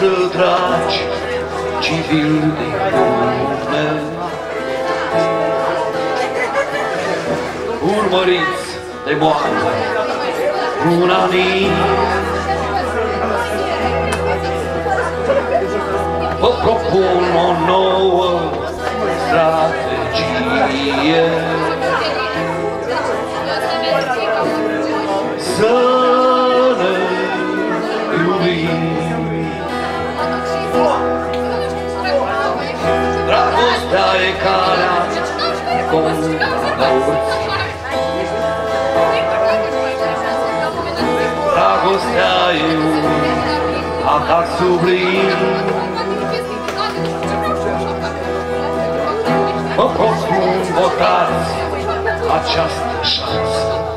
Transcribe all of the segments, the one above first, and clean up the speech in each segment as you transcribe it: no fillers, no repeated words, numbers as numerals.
noastră dragi, civili din lume. Urmăriți de moarte, unanii, vă propun o nouă strategie. Să ne iubim. Dragostea e calea convățării. Dragostea e un atac sublim. Vă propun, votați această șansă.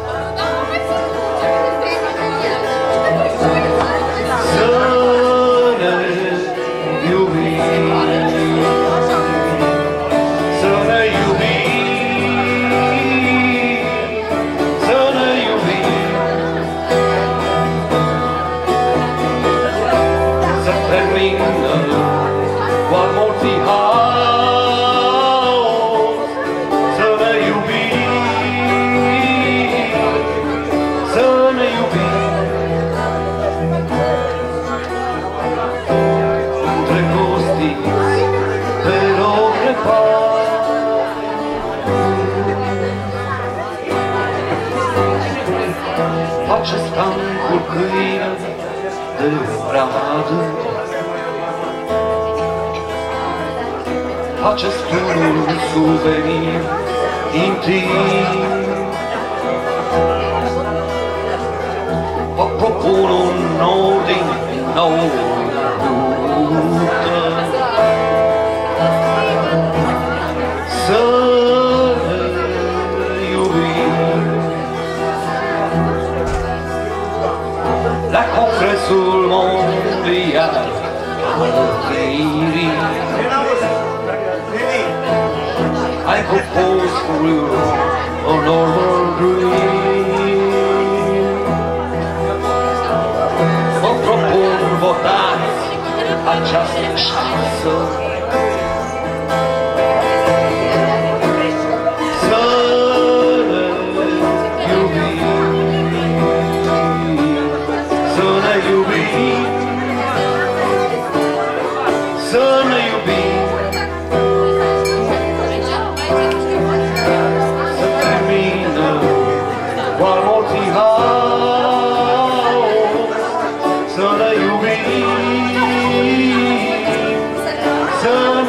Să ne iubim. Să ne iubim. Să ne iubim. Să termină cu amorții haos. Să ne iubim. Să ne iubim. Face stancul câine de bradă, face stunul suvenir intim. Vă propun un ordin nou luptă. Să ne iubim. La Congresul Mondial al Trăirii ai propus for you a normal dream. Vă propun, votați această șansă. Să ne iubim. Să termină cu amorții haos. Să ne iubim. Să